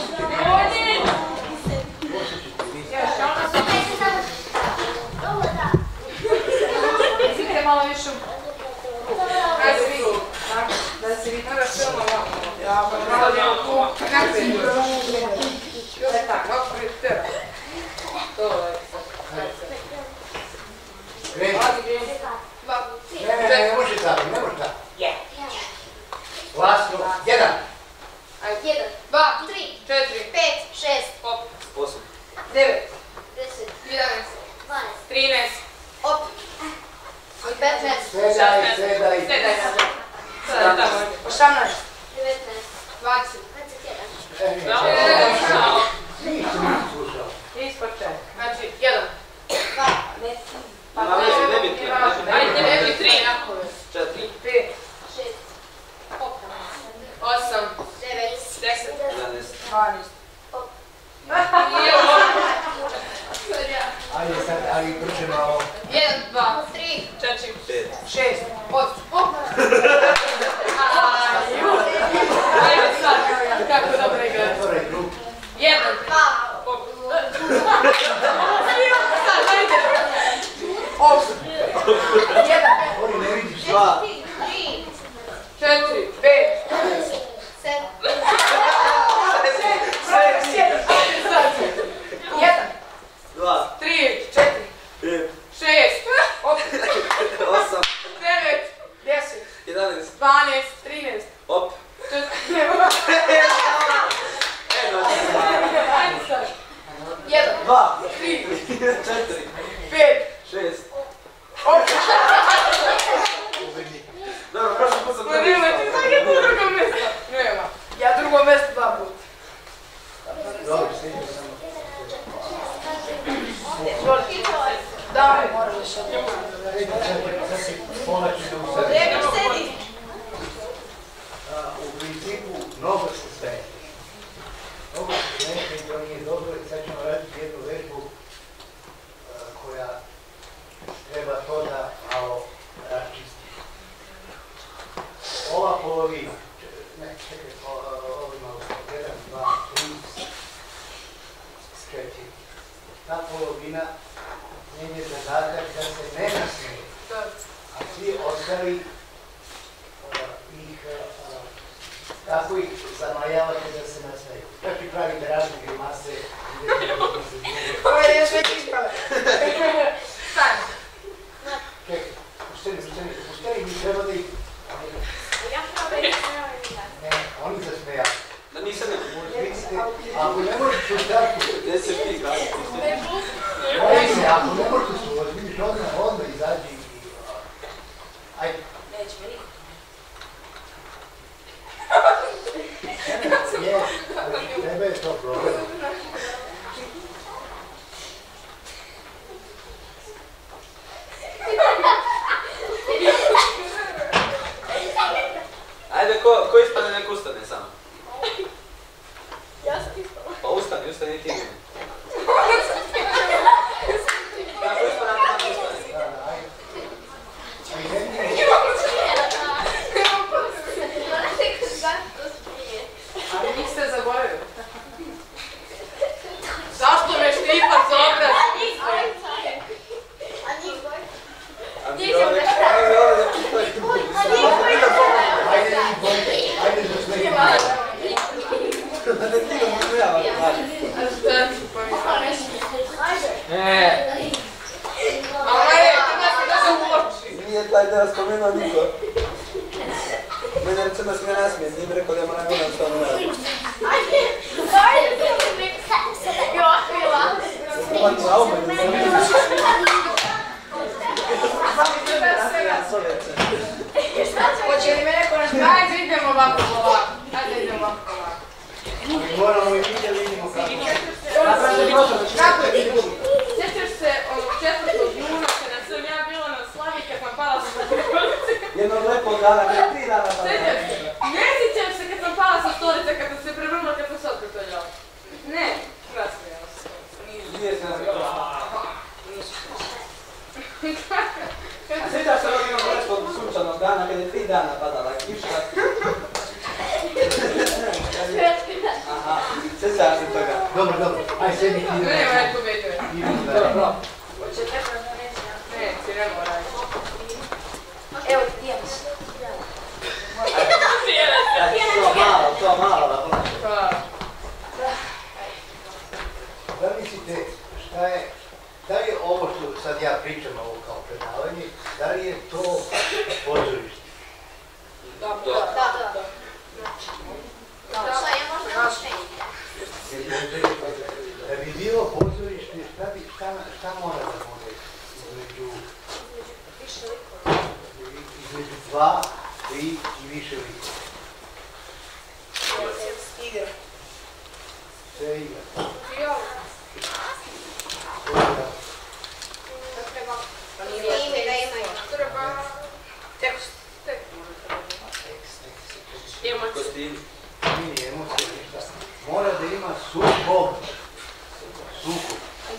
Izvite malo više u... Ajde vidi. Da se vidi. Moraš sve malo. Ja, pa malo je tu. Kako je? E tako, ovako prije to je sad. Kreni. Adi, kreni. Dva, Ne, ne, ne, ne može tako, ne može tako. Glasno. Jedan. ajde. jedan, Dva, tri, četiri, pet, šest, op, Osam. devet, deset, jedanaest, dvanaest, trinaest, op, petnaest, Sedaj, sedaj. sedaj, sada tamo, osamnaest, devetnaest, dvadeset, dvadeset jedan, E, nije. Bravo. Ništa nisam slušao. ispod čega. Znači, jedan. dva, Pa Ma, ne, ne bi ne, trebalo. ajde, ne bi tri, nakon. Četiri. Pet, šest, osam, devet, deset, Jedanaest. dvanaest. op, Ajde sad, ali brže malo. Jedan, dva, tri, četiri, Pet. šest, osam. Op. Ajde sad, kako dobro igrati. Zatvoraj krug. Jedan, dva, op. Sad, ajde. Osam. Jedan, U principu mnogo se smeje. Mnogo se smeje i to nije dobro i sad ćemo raditi jednu vežbu koja treba to da malo raščisti. Ova polovina, ne, čekaj, ovo malo, jedan, dva, tri, četiri. Ta polovina njen je zadatak da se ne nasmeje, a svi ostali ih tako ih zamajavate da se nasmeju. Znači pravite razne grimase i ovo je još već ispale. Stani. Čekaj, pušteni, pušteni, pušteni, mi treba da ih... Ja treba da ih ne, oni zasmejaju. Da nisam ne... Ako ne možeš u startu... Gdje se ti gasi? Ne, ako ne možeš u ozbiljniš odmah, odmah izađi i... Ajde. Neće me niko. Je, tebe je to problem. Ajde, ko, ko ispane, nek ustane samo. Ja sam ispala. Pa ustani, ustani i ti. Kako ispane, ako ustane? Ali njih ste zaboravili. Zašto me štipac obraz? A mi ovdje, ajde ovdje, Ajde, ajde, zasmejimo. da ne ti ga musmijava, hvala. A šta ću pomijeti? Ne. Mama je, ti nas da se uoči. Nije taj da spomenuo niko. Mene recimo se ne nasmije, nije mi rekao da je moja vina što ono radi. Ova trauma je ne Hoće li me neko naš... Ajde idemo ovako ovako. Ajde idemo ovako ovako. Moramo i mi da vidimo kako. Kako je? Sjećaš se onog četvrtog juna kada sam ja bila na slavi kad sam pala sa stolice? jednog lepog dana, kada tri dana pa Sjećaš se? Ne sjećam se kad sam pala sa stolice, kad sam se prevrnula, kad sam se otkrtoljala. Ne, rasmijala se. Nije se nasmijala. A sjećaš se ovog jednog lepog sunčanog dana kada je tri dana padala kiša? Aha, sjećaš se toga. Dobro, dobro, aj sedi ti. Ne, aj tu već. Dobro, dobro. Ne, ti ne mora. Evo ti dijeliš. To malo, to malo da plaću. Hvala. Da mislite, šta je, da li je ovo što sad ja pričam ovo kao predavanje, da li je to pozorište? Da, Da, da, da. Da, ja možda naše. Da bi bilo pozorište, šta, bi, šta, šta mora da bude između, između dva, tri i više likova? Igra. Sve igra. Jo. Ime da imaju. Treba tekst. Tekst može treba. Emocije. Kostimi. Nije emocija, ništa. Mora da ima sukob. Sukob.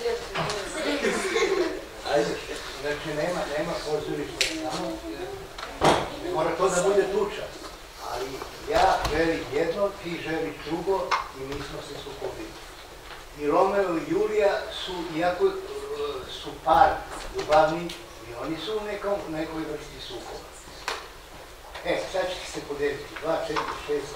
Ajde. Znači nema, nema pozorišta samo. Mora to da bude tuča. Ali ja želim jedno, ti želiš drugo i mi smo se sukobili. I Romeo i Julija su, iako uh, su par ljubavni, i oni su u nekom, nekoj vrsti sukoba. E, sad ćete se podeliti. Dva, četiri, šest,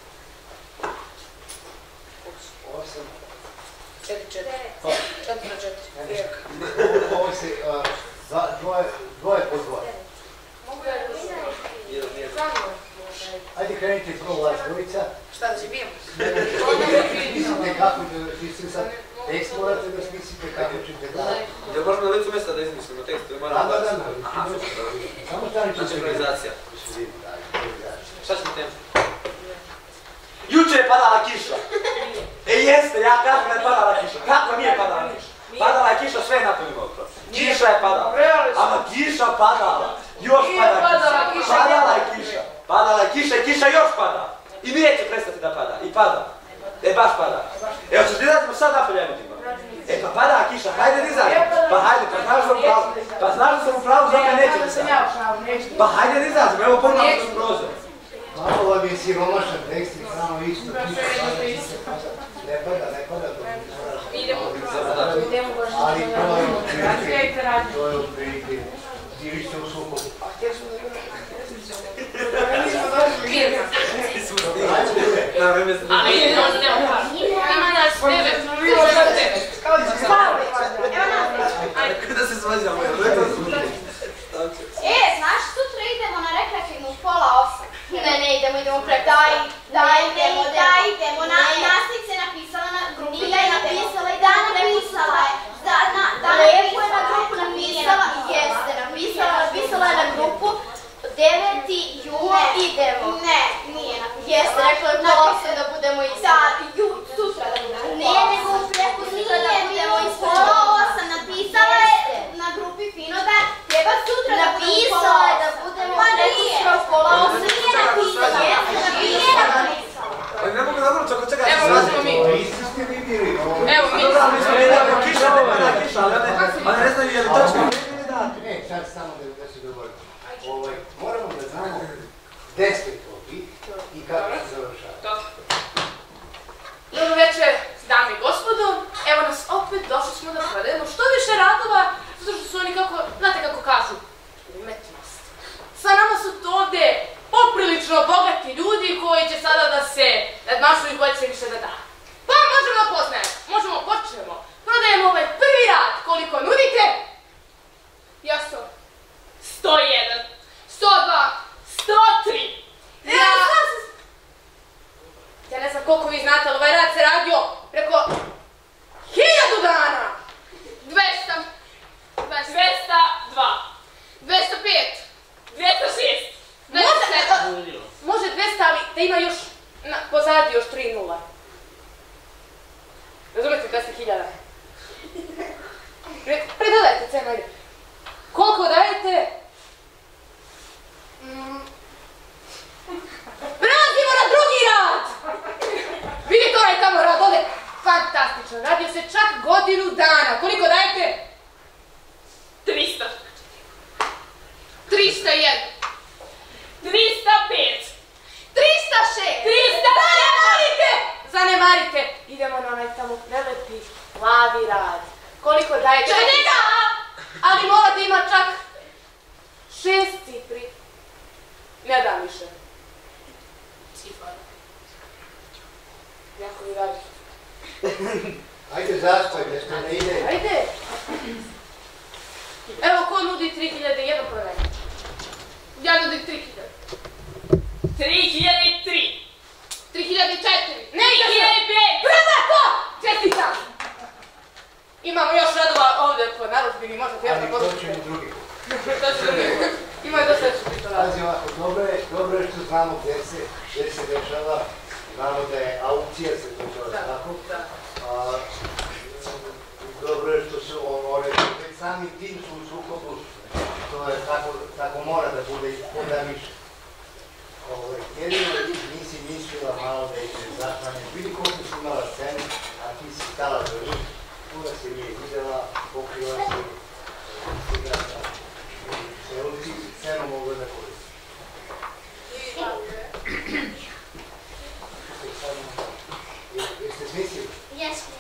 osam. Četiri, četiri. Četiri na četiri. Ovo se, uh, dva, dvoje, dvoje po dvoje. Mogu ja da se... Samo. Ajde krenite prvo vas dvojica. Šta da se bijemo? Mislite kako da mislite sad, tekst morate da smislite kako ćete da... Ja možemo na licu mjesta da izmislimo tekst ili moramo Da, da, da... da. Aha, super, dobro. Samo stanite Znači se. improvizacija. Da, Šta ćemo tem? Juče je padala kiša! E jeste, ja kažem da je padala kiša. Kako nije padala kiša? Padala je kiša, sve je napunimo. Kiša je padala. Ama kiša padala. Još pada padala kiša. kiša. Padala je kiša. Padala je kiša i kiša još pada. I neće prestati da pada. I pada. E, baš pada. Evo, ćeš gledati smo sad napolje emotivno. E, pa pada kiša, hajde nizađi. Pa hajde, pa znaš da sam u pravu. Pa znaš da sam u pravu, zato neće nizađi. Pa hajde nizađi, evo pogledamo kroz prozor. Malo vam je siromašan tekst i samo isto kiša. Ne pada, ne pada. Idemo. Ali to je otprilike, to je otprilike. Živiš se u sukobu. Ali je on ne upao. Ima nas devet. Da se svađamo, jel? E, znaš, sutra idemo na rekreativnu u pola osam. Ne, ne idemo, idemo preko. Daj, daj, idemo, daj, idemo. Nastavnica je napisala na grupu. Nije napisala i da napisala je. Da, na, da, Lepo je na grupu napisala, jeste, napisala, napisala je na grupu. deveti jula idemo. Ne, nije napisala. Jeste, rekla je pola osam da budemo isti. Da, ju, sutra da budemo. Ne, nego preko sutra da budemo isti. Pola osam napisala je na grupi Fino da treba sutra da budemo pola osam. Napisala je da budemo preko sutra pola osam. Nije napisala, jeste, nije napisala. Ali ne mogu dobro, čako čekaj. Evo, možemo mi. Isto ste vi bili. Evo, mi. Dobro, mi smo vidjeli kiša, ne pada kiša, ali one ne znaju je li točno ili da. Ne, sad samo da se dovoljimo. Moramo da znamo gde ste to biti i kako se završava. Dobro večer, dame i gospodo. Evo nas opet, došli smo da provedemo što više radova, zato što su oni kako, znate kako kažu, umetnost. Sa nama su to ovde poprilično bogati ljudi koji će sada da se nadmašuju ko će više da da. Pa možemo da poznajemo, možemo počnemo. Prodajemo ovaj prvi rad, koliko nudite? Jasno. sto jedan. sto dva. sto tri. Ja... Ja ne znam koliko vi znate, ali ovaj rad se radio preko hiljadu dana. dvesta. dvesta dva. dvesta pet. dvesta šest. Može, može dvesta, ali da ima još na, pozadi još tri nula. Razumete, dvesta hiljada. Predodajte cenu, ajde. Koliko dajete? Mm. Prelazimo na drugi rad! Vidite onaj tamo rad, ovdje fantastično. Radio se čak godinu dana. Koliko dajete? trista. trista jedan. trista pet. trista šest. trista Zanemarite! Zanemarite! Idemo na onaj tamo prelepi plavi rad. Koliko dajete? Četiri. Ali morate ima čak šest cifri. Ne dam više. Cifara. Jako mi radi. Ajde zaspojte što ne ide. Ajde. Evo ko nudi tri hiljade jedan prodaj. Ja nudim tri hiljade. tri hiljade tri. tri hiljade četiri. Ne, tri hiljade pet. Prodato! Čestitam! Imamo još radova ovdje po narudžbini, možete još da Ali to ćemo drugi put. To će drugi put. Ima je dosta još što radi. Pazi ovako, dobro je, dobro je što znamo gdje se, gdje se dešava. Znamo da je aukcija se to zove, tako? Da. A, dobro je što su one, već sami tim su u sukobu, to je tako, tako mora da bude i da više. Jedino nisi mislila malo da ih se zahvalim. Vidi koliko si imala scenu, a ti si stala za njih. Onda se nije vidjela, pokrila se, igrala se ulici, scenu mogla da koristi. Jeste smislili? Jesmo.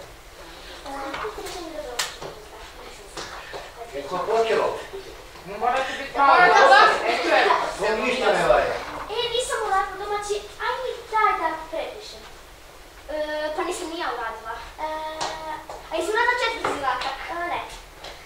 Je to počelo? Morate biti malo dosta. To ništa ne valja. E, nisam ovako domaći, aj mi daj da prepišem. E, pa nisam ni ja uradila. E, a jesi uradila četiri zadatak? E, ne.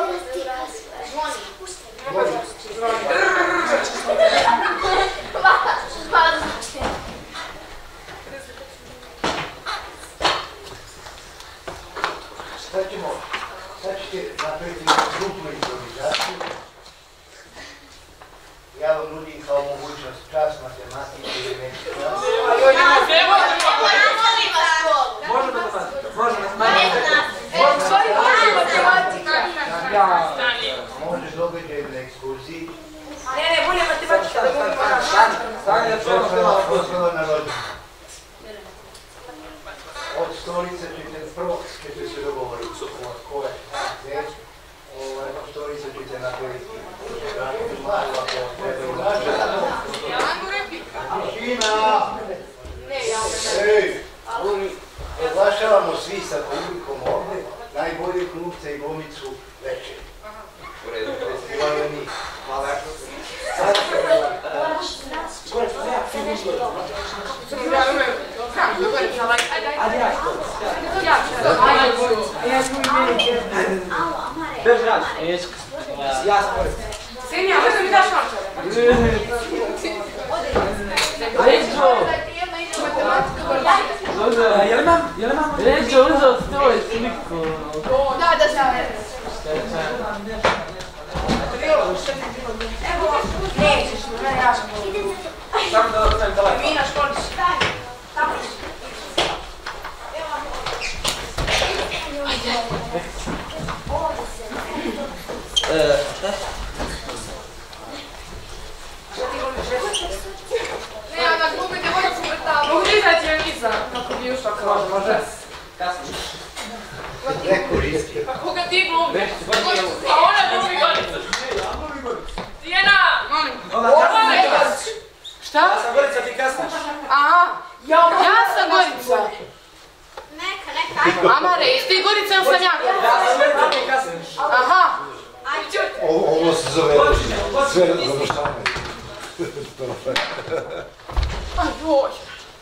Zvoni. Zvoni. Hvala za značenje. Sad ćemo, sad ćete napraviti grupnu improvizaciju. Ja vam nudim kao mogućnost čas matematike ili neki čas. Može matematika, može matematika. Može događaj na ekskurziji. Ne, ne, bolje matematika da govorimo naš. Stanje je čovjek bilo. Poslova na rodu. Od stolice ćete prvo, ćete se dogovoriti od koje je. Od stolice ćete napraviti. Tišina! Ej! Oglašavamo svi sa publikom ovdje najbolje glumce i glumicu večeri. U redu. Festival je njih. Hvala. Beži radi. Ja sporim. Senja, možda mi daš novčare? Ređo! Jel imam? Jel imam? Ređo, uzao stoj sliku. Da, da sam. Evo, nećeš, ne, ja ću. Samo da ostavim telefon. Mina školiš. Tamo ćeš. Eee, šta? Ne, ona glumi devojcu vrtala. Mogu li izaći joj iza, kako bi ušla kao. Može, može. Kasno. Ne koristi. Pa koga ti glumi? A ona glumi Goricu. Tijena! Molim. Ona kasno. Šta? Ja sam Gorica, ti kasnaš. Aha. Ja sam Gorica. Neka, neka, Amare, jesi ti Gorica ili sam ja? Ja sam Gorica, ti kasnaš. Aha. Ovo se zove sve završavanje. Aj, boj.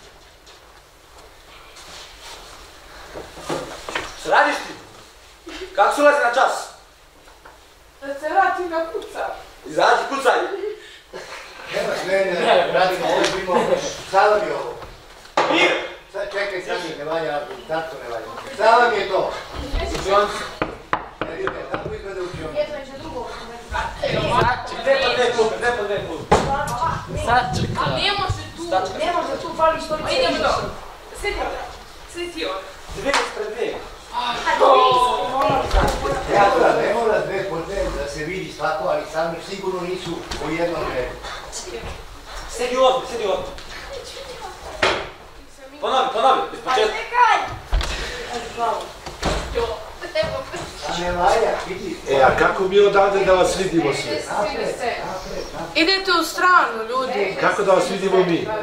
Šta radiš ti? Kako se ulazi na čas? Da se vratim na kuca. Izađi, kucaj. Nema smenja, radimo ozbiljno. Sada mi ovo. Mir! Sad čekaj, sad mi ne valja, tako ne valja. Sada mi je to. Učionci. Ne vidite, tako izgleda učionci. Gde pa dve klupe, gde pa dve klupe? Sačeka. Ne može tu, ne može tu pali stolice. Idemo do. Sedi ovdje. Sedi ti ovdje. Dve ispred dve. Ja da ne mora dve po dve da se vidi svako, ali sami sigurno nisu u jednom redu. Sedi ovdje, sedi ovdje. Ponovi, ponovi, iz početka. A ne valja, vidi. E, a kako mi odavde da vas vidimo sve? Idete u stranu, ljudi. Kako da vas vidimo mi? E,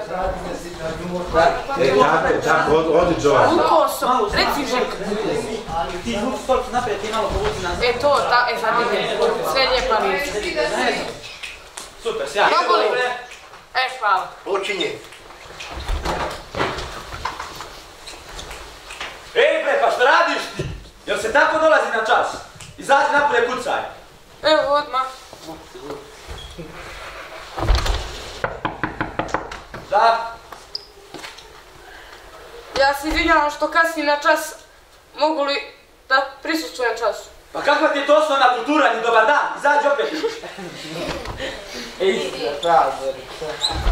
tako, tako, od, odi Jovan. Ukao sam, reci Željko. Ti vuci stolicu naprijed, ti malo povuci nazad. E to, ta, e sad ide. Sve lijepa lica. Super, sjaj. Mogu li? E, hvala. Počinje. Ej bre, pa šta radiš ti? Jel se tako dolazi na čas? Izađi napolje, kucaj. Evo, odmah. Da? Ja se izvinjavam što kasnim na čas. Mogu li da prisustvujem času? Pa kakva ti je to osnovna kultura, ni dobar dan? Izađi opet. Istina, prazorica.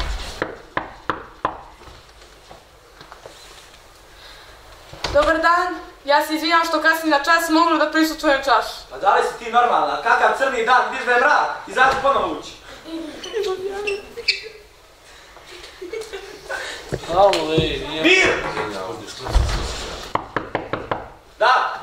Dobar dan. Ja se izvinjavam što kasnim na čas. Mogu li da prisustvujem času? Pa da li si ti normalna? Kakav crni dan, vidiš da je mrak? Izađi ponovo ući. Alo, ej, nije. Mir! Da?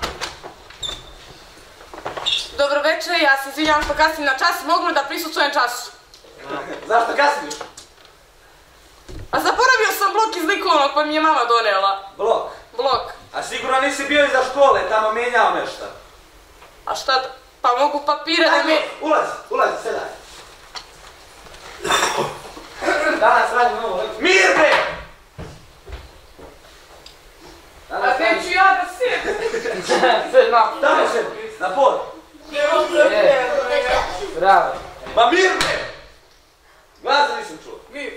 Dobro večer, ja se izvinjavam što kasnim na čas. Mogu li da prisustvujem času? Zašto kasniš? A zaboravio sam blok iz likovnog pa mi je mama donela. Blok. Blok. A sigurno nisi bio iza škole, tamo mijenjao nešto. A šta, pa mogu papire da mi... Ulazi, ulazi, sedaj. Danas radim ovo. Mir bre! A neću ja da sjedim. Tamo se, na pod. Bravo. Ma mir bre! Glasa nisam čuo. Mir.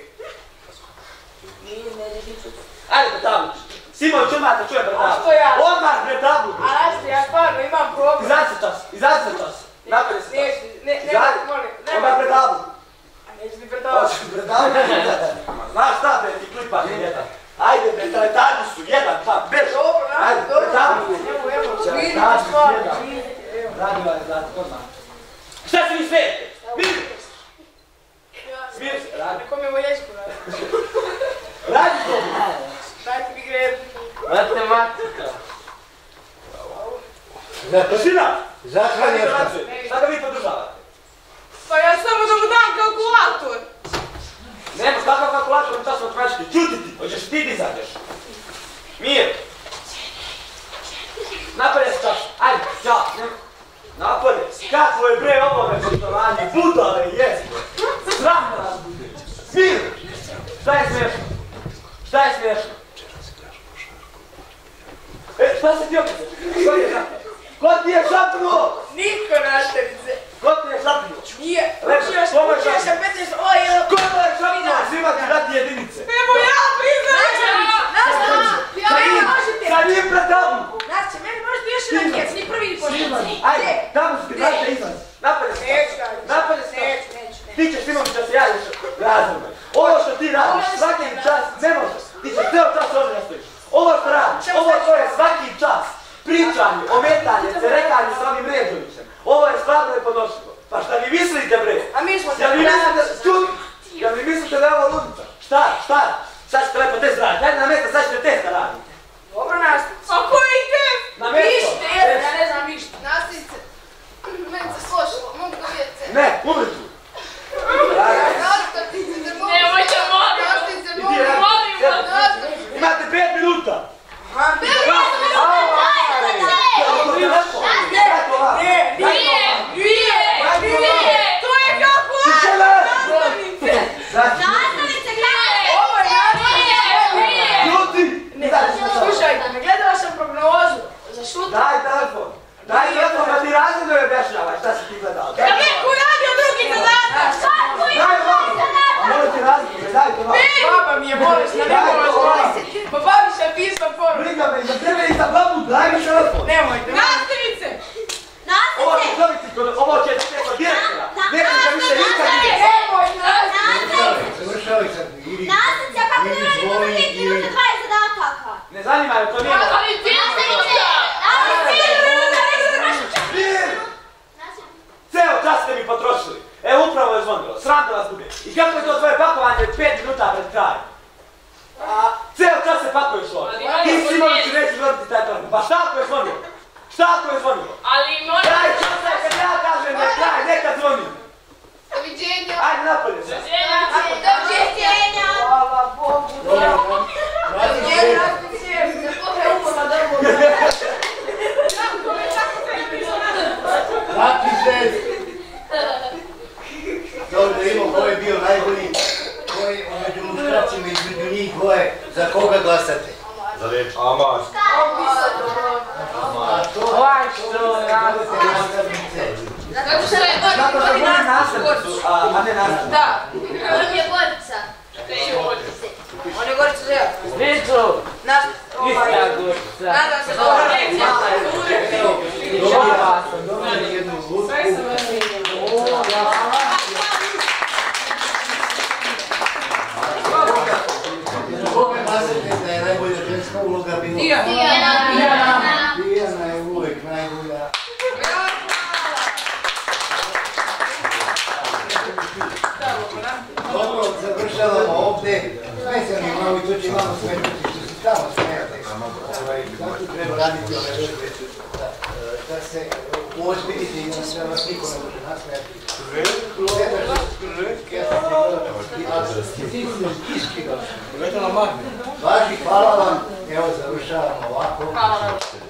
Ajde, pred tablu. Simović, odmah te čujem pred tablu. A što ja? Odmah pred tablu. A znaš, ja stvarno imam problem. Izađi se čas, izađi se čas. Napred se čas. Neću, ne, ne, Izađi. molim. Odmah pred tablu. A neću mi predavati. Hoćeš pred tablu? Znaš šta bre, ti klipa je jedan. Ajde bre, teletadi su, jedan, tam, bež. Dobro, Ajde, dobro. pred tablu. Evo, evo, Teletadi vidim su, stvarno. jedan. Evo. Radi ovaj, radi, odmah. Šta se vi smijete? Mir! Mir se, radi. Neko mi je volječko radi. Radi to! Dajte mi gredu. Matematika. Tišina! Zahvaljujem Šta ga vi podržavate? Pa ja samo da mu dam kalkulator. Nemaš takav kalkulator na času matematički. Čuti ti, hoćeš ti da izađeš. Mir! Napolje se čas. Ajde, ja, nema. Napolje. Kakvo je bre ovo večetovanje? Budale jeste. Sram da nas bude. Mir! Šta je smiješno? Šta je smiješno? E, šta se ti okrećeš? Ko ti je šapnuo? Ko ti je šapnuo? Niko nastavice. Ko ti je šapnuo? Nije. Lepo, Učio sam, kome je učio sam šapnuo? petnaest, oj, jel... Ko je šapnuo? Svima ti dati jedinice. Evo ja priznam! Nastavice! Ja Sa meni njim, možete! sa njim pred tablu. Nastavice, meni možete još jedan kjec, ni prvi ni posljednji. Ajde, tamo su ti brate izlaz. Napolje se Neću, čas. neću, Napolje se neću, čas. neću, neću. Ti ćeš Simović da se javiš razumno. Ovo što ti radiš svaki čas ne možeš. Ti ćeš ceo čas ovdje nastojiš. Ovo što radiš, ovo to je svaki čas. Pričanje, ometanje, cerekanje sa ovim Ređovićem. Ovo je stvarno nepodnošljivo. Pa šta vi mislite bre? A mi smo se Ja vi mislite, pravi. čuti, ja vi mislite da je ovo ludica? Šta, šta? Sad ćete lepo test raditi. Ajde na mjesto, sad ćete test raditi. Dobro, nastavice. A koji test? Na mjesto. Pišite, jedan, ja ne znam ništa. Nastavice, meni se složilo, mogu da vidjeti. Ne, umri tu. Nastavice, ne mogu. Nemojte, molim. Nastavice, I ti mogu. radi. Nastavice. Imate pet minuta. Aha, ne, nije, nije, nije, to je kalkulator, nastavice. Nastavice, gledaj! Ovo je nastavice. Ljudi! Ne, slušajte me, gledala sam prognozu za šutu. Daj telefon! Daj telefon da ti razredno je objašnjava šta si ti gledao. Da neko uradio drugi zadatak. Daj vam! A moram ti razredno, daj to vam. Baba mi je bolesna, ne mogu vas bolesti. Pa babi sam pisao poruku. Briga me, za tebe i za babu, daj mi telefon. Nemojte. Nastavice. Ovo će dobiti kod, ovo će da kod direktora. Nekom će više nikad nije. Nemoj, nastavice. Završavaj sad, ili... Nastavice, a kako ne radimo za pet minuta dvadeset zadataka? Ne zanima me, to nije malo. Nastavice! Nastavice! Mir! Ceo čas ste mi potrošili. Evo upravo je zvonilo, sram da vas bude. I kako je to tvoje pakovanje pet minuta pred krajem? Ceo čas se pakuješ ovdje. Ti Simović neće vrti taj telefon. Pa šta ako je zvonilo? Šta ako je zvonilo? Ali moj... Kraj časa je kad ja kažem da je kraj, neka zvoni. Doviđenja. Ajde napolje se. Doviđenja! Hvala Bogu. Nastavice, nastavice. Dobro da imamo ko je bio najbolji, ko je među muškarcima između njih dvoje, za koga glasate? Za reč. Amar. A to... Ovaj što radi. Zato što je Zato što voli nastavnicu, a ne nastavnicu. Da. On je Gorica. On je Gorica Zela. Vidu! Nas... Ista gurca. Nadam se da ovo lekcija. Dobra sam. Dobili jednu lutku. Koga glasate da je najbolja ženska uloga bila? Dijana. Dijana. Dijana je uvijek najbolja. Dobro, završavamo ovdje. Smesam je malo i to će malo smetati što se tamo smijate. Zato treba raditi ove žrtve da se uozbiljite i da sve vas niko ne može nasmijati. Važi, hvala vam. Evo, završavamo ovako. Hvala vam.